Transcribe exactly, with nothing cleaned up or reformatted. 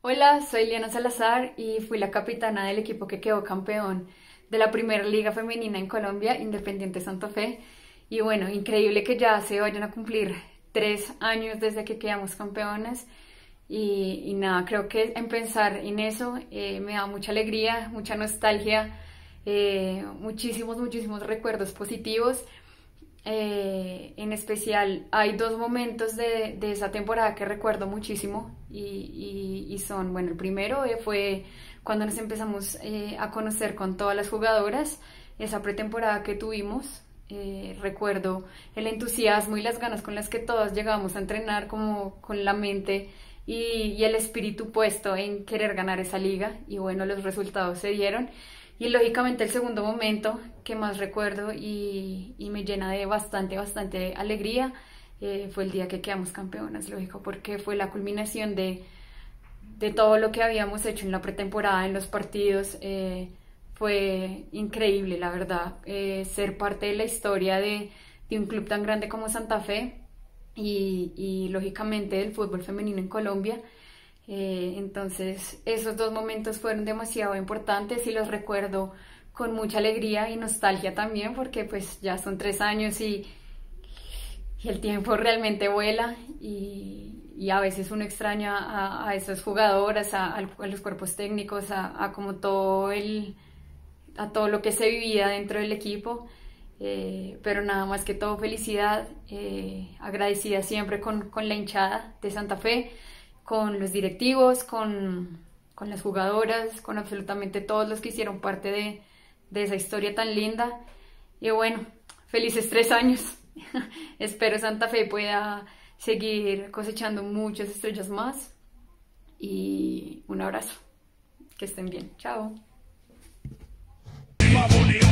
Hola, soy Liana Salazar y fui la capitana del equipo que quedó campeón de la primera liga femenina en Colombia, Independiente Santa Fe. Y bueno, increíble que ya se vayan a cumplir tres años desde que quedamos campeonas. Y, y nada, creo que en pensar en eso eh, me da mucha alegría, mucha nostalgia, eh, muchísimos, muchísimos recuerdos positivos. Eh, en especial hay dos momentos de, de esa temporada que recuerdo muchísimo y, y, y son, bueno, el primero eh, fue cuando nos empezamos eh, a conocer con todas las jugadoras, esa pretemporada que tuvimos. Eh, recuerdo el entusiasmo y las ganas con las que todas llegábamos a entrenar, como con la mente y, y el espíritu puesto en querer ganar esa liga, y bueno, los resultados se dieron. Y lógicamente el segundo momento que más recuerdo y, y me llena de bastante, bastante alegría eh, fue el día que quedamos campeonas, lógico, porque fue la culminación de, de todo lo que habíamos hecho en la pretemporada, en los partidos. Eh, fue increíble, la verdad, eh, ser parte de la historia de, de un club tan grande como Santa Fe y, y lógicamente del fútbol femenino en Colombia. Eh, entonces esos dos momentos fueron demasiado importantes y los recuerdo con mucha alegría y nostalgia también, porque pues ya son tres años y, y el tiempo realmente vuela y, y a veces uno extraña a, a esas jugadoras, a, a los cuerpos técnicos, a, a como todo el, a todo lo que se vivía dentro del equipo. Eh, pero nada más que todo felicidad, eh, agradecida siempre con, con la hinchada de Santa Fe, con los directivos, con, con las jugadoras, con absolutamente todos los que hicieron parte de, de esa historia tan linda. Y bueno, felices tres años. Espero Santa Fe pueda seguir cosechando muchas estrellas más. Y un abrazo. Que estén bien. Chao.